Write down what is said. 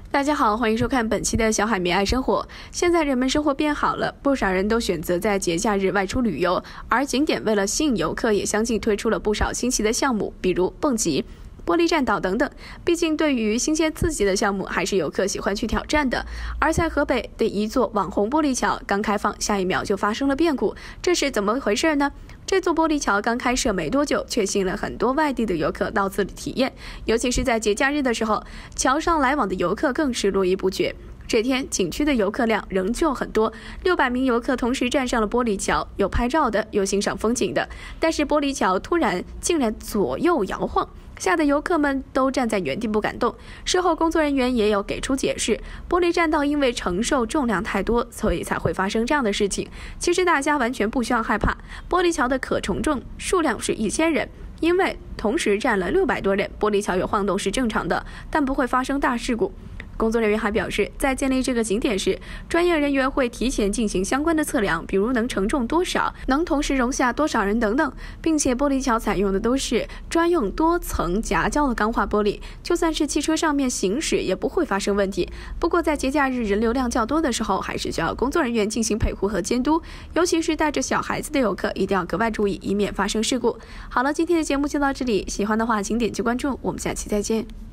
大家好，欢迎收看本期的小海绵爱生活。现在人们生活变好了，不少人都选择在节假日外出旅游，而景点为了吸引游客，也相继推出了不少新奇的项目，比如蹦极、玻璃栈道等等。毕竟对于新鲜刺激的项目，还是游客喜欢去挑战的。而在河北的一座网红玻璃桥刚开放，下一秒就发生了变故，这是怎么回事呢？这座玻璃桥刚开设没多久，却吸引了很多外地的游客到此体验，尤其是在节假日的时候，桥上来往的游客更是络绎不绝。这天景区的游客量仍旧很多，600名游客同时站上了玻璃桥，有拍照的，有欣赏风景的。但是玻璃桥竟然左右摇晃，吓得游客们都站在原地不敢动。事后工作人员也有给出解释，玻璃栈道因为承受重量太多，所以才会发生这样的事情。其实大家完全不需要害怕，玻璃桥的可承重数量是1000人。因为同时站了600多人，玻璃桥有晃动是正常的，但不会发生大事故。工作人员还表示，在建立这个景点时，专业人员会提前进行相关的测量，比如能承重多少，能同时容下多少人等等，并且玻璃桥采用的都是专用多层夹胶的钢化玻璃，就算是汽车上面行驶也不会发生问题。不过在节假日人流量较多的时候，还是需要工作人员进行陪护和监督，尤其是带着小孩子的游客一定要格外注意，以免发生事故。好了，今天的节目就到这里，喜欢的话请点击关注，我们下期再见。